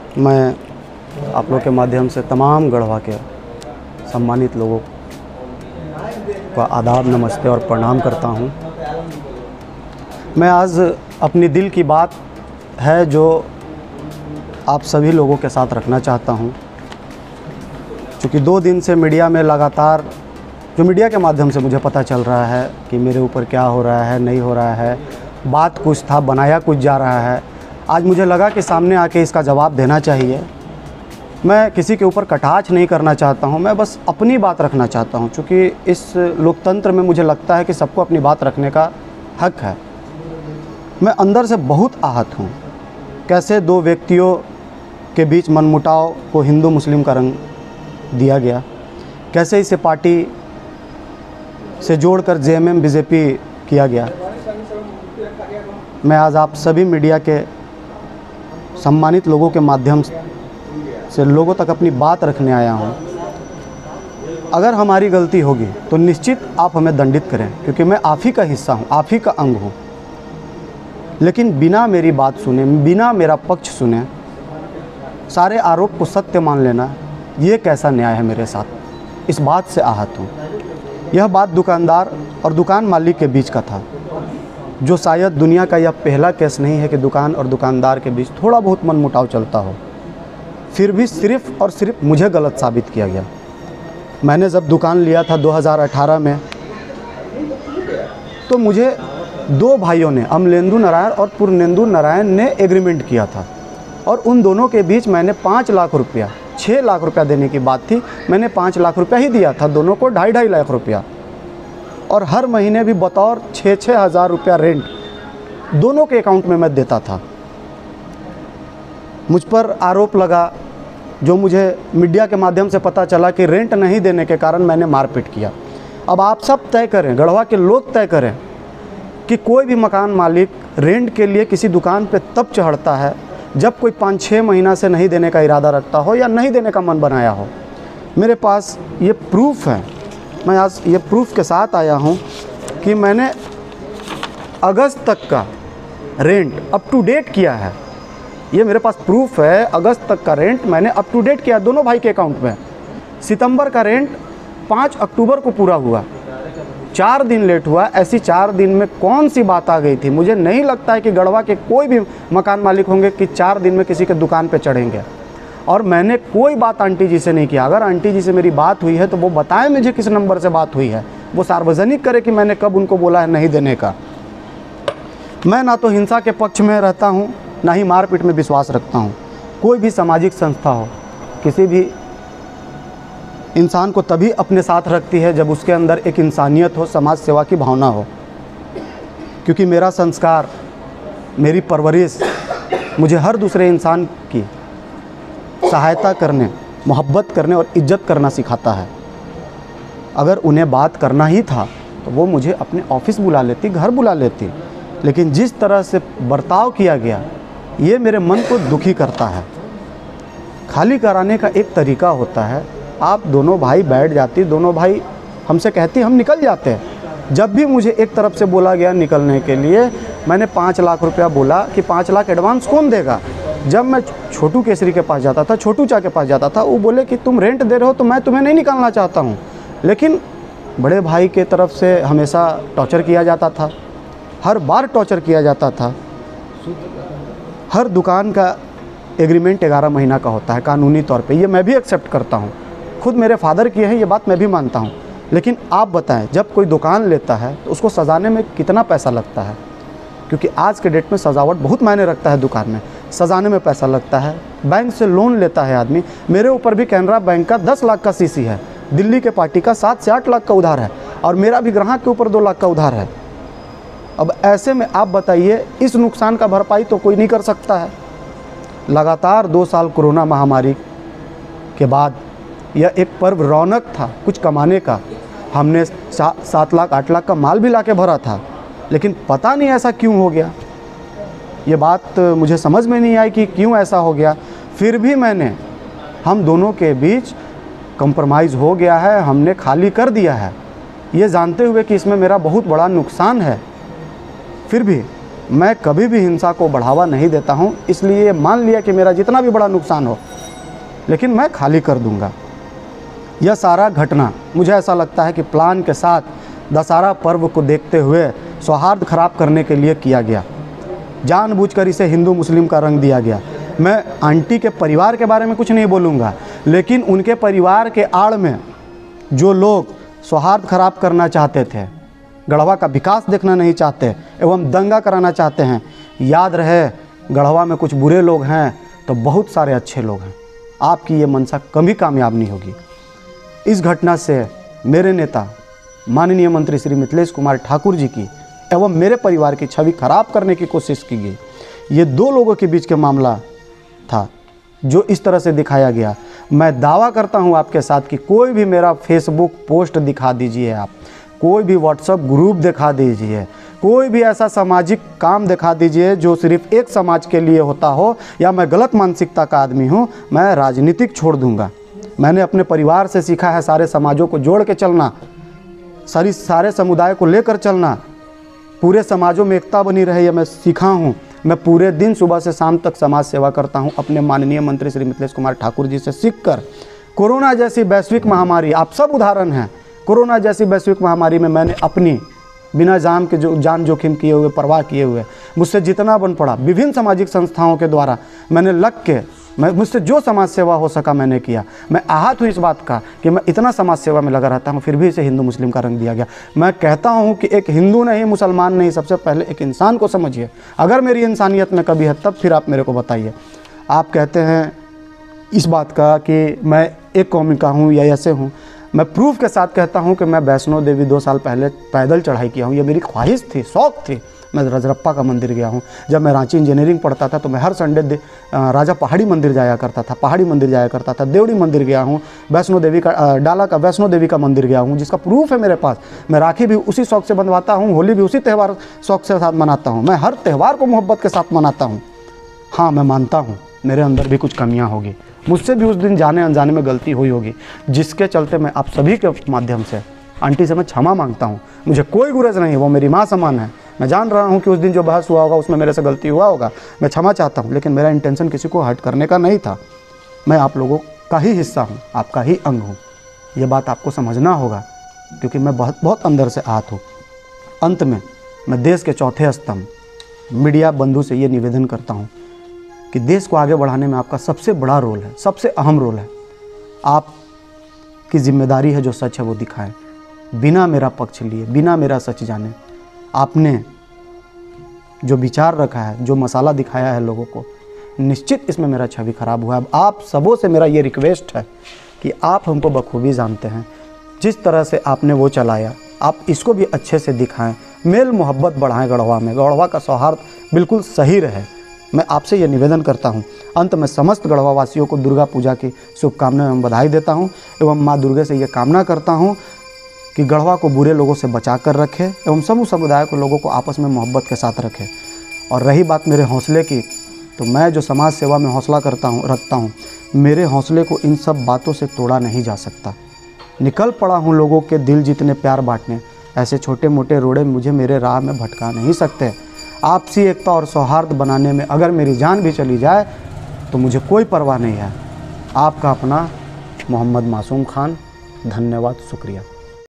मैं आप लोग के माध्यम से तमाम गढ़वा के सम्मानित लोगों का आदाब, नमस्ते और प्रणाम करता हूं। मैं आज अपनी दिल की बात है जो आप सभी लोगों के साथ रखना चाहता हूं। क्योंकि 2 दिन से मीडिया में लगातार जो मीडिया के माध्यम से मुझे पता चल रहा है कि मेरे ऊपर क्या हो रहा है, नहीं हो रहा है, बात कुछ था, बनाया कुछ जा रहा है। आज मुझे लगा कि सामने आके इसका जवाब देना चाहिए। मैं किसी के ऊपर कटाक्ष नहीं करना चाहता हूं, मैं बस अपनी बात रखना चाहता हूं। क्योंकि इस लोकतंत्र में मुझे लगता है कि सबको अपनी बात रखने का हक है। मैं अंदर से बहुत आहत हूं। कैसे 2 व्यक्तियों के बीच मनमुटाव को हिंदू मुस्लिम का रंग दिया गया, कैसे इसे पार्टी से जोड़कर जेएमएम बीजेपी किया गया। मैं आज आप सभी मीडिया के सम्मानित लोगों के माध्यम से लोगों तक अपनी बात रखने आया हूं। अगर हमारी गलती होगी तो निश्चित आप हमें दंडित करें, क्योंकि मैं आप ही का हिस्सा हूं, आप ही का अंग हूं। लेकिन बिना मेरी बात सुने, बिना मेरा पक्ष सुने सारे आरोप को सत्य मान लेना, ये कैसा न्याय है मेरे साथ। इस बात से आहत हूँ। यह बात दुकानदार और दुकान मालिक के बीच का था, जो शायद दुनिया का यह पहला केस नहीं है कि दुकान और दुकानदार के बीच थोड़ा बहुत मनमुटाव चलता हो। फिर भी सिर्फ़ और सिर्फ मुझे गलत साबित किया गया। मैंने जब दुकान लिया था 2018 में, तो मुझे 2 भाइयों ने, अमलेंदु नारायण और पूर्णेंदु नारायण ने एग्रीमेंट किया था। और उन दोनों के बीच मैंने 5 लाख रुपया, 6 लाख रुपया देने की बात थी, मैंने 5 लाख रुपया ही दिया था, दोनों को 2.5 लाख रुपया। और हर महीने भी बतौर 6-6 हज़ार रुपया रेंट दोनों के अकाउंट में मैं देता था। मुझ पर आरोप लगा, जो मुझे मीडिया के माध्यम से पता चला कि रेंट नहीं देने के कारण मैंने मारपीट किया। अब आप सब तय करें, गढ़वा के लोग तय करें कि कोई भी मकान मालिक रेंट के लिए किसी दुकान पे तब चढ़ता है जब कोई 5-6 महीना से नहीं देने का इरादा रखता हो या नहीं देने का मन बनाया हो। मेरे पास ये प्रूफ है। मैं आज ये प्रूफ के साथ आया हूँ कि मैंने अगस्त तक का रेंट अप टू डेट किया है। ये मेरे पास प्रूफ है। अगस्त तक का रेंट मैंने अप टू डेट किया दोनों भाई के अकाउंट में। सितंबर का रेंट 5 अक्टूबर को पूरा हुआ, 4 दिन लेट हुआ। ऐसी 4 दिन में कौन सी बात आ गई थी? मुझे नहीं लगता है कि गढ़वा के कोई भी मकान मालिक होंगे कि 4 दिन में किसी के दुकान पे चढ़ेंगे। और मैंने कोई बात आंटी जी से नहीं किया। अगर आंटी जी से मेरी बात हुई है तो वो बताएं मुझे किस नंबर से बात हुई है, वो सार्वजनिक करे कि मैंने कब उनको बोला है नहीं देने का। मैं ना तो हिंसा के पक्ष में रहता हूँ, ना ही मारपीट में विश्वास रखता हूँ। कोई भी सामाजिक संस्था हो, किसी भी इंसान को तभी अपने साथ रखती है जब उसके अंदर एक इंसानियत हो, समाज सेवा की भावना हो। क्योंकि मेरा संस्कार, मेरी परवरिश मुझे हर दूसरे इंसान की सहायता करने, मोहब्बत करने और इज्जत करना सिखाता है। अगर उन्हें बात करना ही था तो वो मुझे अपने ऑफिस बुला लेती, घर बुला लेती। लेकिन जिस तरह से बर्ताव किया गया, ये मेरे मन को दुखी करता है। खाली कराने का एक तरीका होता है, आप दोनों भाई बैठ जाती, दोनों भाई हमसे कहती, हम निकल जाते हैं। जब भी मुझे एक तरफ से बोला गया निकलने के लिए, मैंने 5 लाख रुपया बोला कि 5 लाख एडवांस कौन देगा। जब मैं छोटू केसरी के पास जाता था, छोटू चा के पास जाता था, वो बोले कि तुम रेंट दे रहे हो तो मैं तुम्हें नहीं निकालना चाहता हूँ। लेकिन बड़े भाई के तरफ से हमेशा टॉर्चर किया जाता था, हर बार टॉर्चर किया जाता था। हर दुकान का एग्रीमेंट 11 महीना का होता है कानूनी तौर पे, ये मैं भी एक्सेप्ट करता हूँ। खुद मेरे फादर किए हैं, ये बात मैं भी मानता हूँ। लेकिन आप बताएं, जब कोई दुकान लेता है तो उसको सजाने में कितना पैसा लगता है? क्योंकि आज के डेट में सजावट बहुत मायने रखता है। दुकान में सजाने में पैसा लगता है। बैंक से लोन लेता है आदमी। मेरे ऊपर भी कैनरा बैंक का 10 लाख का सीसी है, दिल्ली के पार्टी का 7 से 8 लाख का उधार है, और मेरा भी ग्राहक के ऊपर 2 लाख का उधार है। अब ऐसे में आप बताइए, इस नुकसान का भरपाई तो कोई नहीं कर सकता है। लगातार 2 साल कोरोना महामारी के बाद यह एक पर्व रौनक था कुछ कमाने का। हमने 7 लाख 8 लाख का माल भी लाके भरा था, लेकिन पता नहीं ऐसा क्यों हो गया। ये बात मुझे समझ में नहीं आई कि क्यों ऐसा हो गया। फिर भी हम दोनों के बीच कंप्रोमाइज़ हो गया है, हमने खाली कर दिया है, ये जानते हुए कि इसमें मेरा बहुत बड़ा नुकसान है। फिर भी मैं कभी भी हिंसा को बढ़ावा नहीं देता हूँ, इसलिए मान लिया कि मेरा जितना भी बड़ा नुकसान हो लेकिन मैं खाली कर दूँगा। यह सारा घटना मुझे ऐसा लगता है कि प्लान के साथ दशहरा पर्व को देखते हुए सौहार्द खराब करने के लिए किया गया। जानबूझकर इसे हिंदू मुस्लिम का रंग दिया गया। मैं आंटी के परिवार के बारे में कुछ नहीं बोलूँगा, लेकिन उनके परिवार के आड़ में जो लोग सौहार्द खराब करना चाहते थे, गढ़वा का विकास देखना नहीं चाहते एवं दंगा कराना चाहते हैं, याद रहे गढ़वा में कुछ बुरे लोग हैं तो बहुत सारे अच्छे लोग हैं। आपकी ये मंशा कभी कामयाब नहीं होगी। इस घटना से मेरे नेता माननीय मंत्री श्री मिथिलेश कुमार ठाकुर जी की एवं मेरे परिवार की छवि खराब करने की कोशिश की गई। ये दो लोगों के बीच का मामला था जो इस तरह से दिखाया गया। मैं दावा करता हूं आपके साथ कि कोई भी मेरा फेसबुक पोस्ट दिखा दीजिए, आप कोई भी व्हाट्सएप ग्रुप दिखा दीजिए, कोई भी ऐसा सामाजिक काम दिखा दीजिए जो सिर्फ एक समाज के लिए होता हो, या मैं गलत मानसिकता का आदमी हूं, मैं राजनीतिक छोड़ दूंगा। मैंने अपने परिवार से सीखा है सारे समाजों को जोड़ के चलना, सारे समुदाय को लेकर चलना, पूरे समाजों में एकता बनी रहे, यह मैं सीखा हूँ। मैं पूरे दिन सुबह से शाम तक समाज सेवा करता हूँ अपने माननीय मंत्री श्री मिथिलेश कुमार ठाकुर जी से सीखकर। कोरोना जैसी वैश्विक महामारी, आप सब उदाहरण हैं, कोरोना जैसी वैश्विक महामारी में मैंने अपनी बिना जान जोखिम किए हुए, परवाह किए हुए, मुझसे जितना बन पड़ा विभिन्न सामाजिक संस्थाओं के द्वारा मैंने लग के, मुझसे जो समाज सेवा हो सका मैंने किया। मैं आहत हूँ इस बात का कि मैं इतना समाज सेवा में लगा रहता हूँ, फिर भी इसे हिंदू मुस्लिम का रंग दिया गया। मैं कहता हूँ कि एक हिंदू नहीं, मुसलमान नहीं, सबसे पहले एक इंसान को समझिए। अगर मेरी इंसानियत में कभी है तब फिर आप मेरे को बताइए। आप कहते हैं इस बात का कि मैं एक कौम का हूँ या ऐसे हूँ, मैं प्रूफ के साथ कहता हूँ कि मैं वैष्णो देवी 2 साल पहले पैदल चढ़ाई किया हूँ। ये मेरी ख्वाहिश थी, शौक़ थी। मैं रजरप्पा का मंदिर गया हूँ। जब मैं रांची इंजीनियरिंग पढ़ता था तो मैं हर संडे राजा पहाड़ी मंदिर जाया करता था, पहाड़ी मंदिर जाया करता था। देवड़ी मंदिर गया हूँ, वैष्णो देवी का डाला का वैष्णो देवी का मंदिर गया हूँ, जिसका प्रूफ है मेरे पास। मैं राखी भी उसी शौक़ से बंधवाता हूँ, होली भी उसी त्यौहार शौक़ से साथ मनाता हूँ। मैं हर त्यौहार को मोहब्बत के साथ मनाता हूँ। हाँ, मैं मानता हूँ मेरे अंदर भी कुछ कमियाँ होगी, मुझसे भी उस दिन जाने अनजाने में गलती हुई होगी, जिसके चलते मैं आप सभी के माध्यम से आंटी से मैं क्षमा मांगता हूँ। मुझे कोई गुरेज नहीं, वो मेरी माँ समान है। मैं जान रहा हूँ कि उस दिन जो बहस हुआ होगा उसमें मेरे से गलती हुआ होगा, मैं क्षमा चाहता हूँ, लेकिन मेरा इंटेंशन किसी को हर्ट करने का नहीं था। मैं आप लोगों का ही हिस्सा हूँ, आपका ही अंग हूँ। ये बात आपको समझना होगा, क्योंकि मैं बहुत अंदर से आहत हूँ। अंत में मैं देश के चौथे स्तंभ मीडिया बंधु से ये निवेदन करता हूँ कि देश को आगे बढ़ाने में आपका सबसे बड़ा रोल है, सबसे अहम रोल है। आपकी जिम्मेदारी है जो सच है वो दिखाएं, बिना मेरा पक्ष लिए, बिना मेरा सच जाने। आपने जो विचार रखा है, जो मसाला दिखाया है लोगों को, निश्चित इसमें मेरा छवि खराब हुआ है। अब आप सबों से मेरा ये रिक्वेस्ट है कि आप हमको बखूबी जानते हैं, जिस तरह से आपने वो चलाया, आप इसको भी अच्छे से दिखाएं, मेल मोहब्बत बढ़ाएं गढ़वा में, गढ़वा का सौहार्द बिल्कुल सही रहे। मैं आपसे ये निवेदन करता हूँ। अंत में समस्त गढ़वा वासियों को दुर्गा पूजा की शुभकामनाएं एवं बधाई देता हूँ एवं माँ दुर्गा से ये कामना करता हूँ कि गढ़वा को बुरे लोगों से बचा कर रखे एवं समूह समुदाय को, लोगों को आपस में मोहब्बत के साथ रखे। और रही बात मेरे हौसले की, तो मैं जो समाज सेवा में हौसला रखता हूँ, मेरे हौसले को इन सब बातों से तोड़ा नहीं जा सकता। निकल पड़ा हूँ लोगों के दिल जीतने, प्यार बांटने। ऐसे छोटे मोटे रोड़े मुझे मेरे राह में भटका नहीं सकते। आपसी एकता और सौहार्द बनाने में अगर मेरी जान भी चली जाए तो मुझे कोई परवाह नहीं है। आपका अपना मोहम्मद मासूम खान। धन्यवाद, शुक्रिया।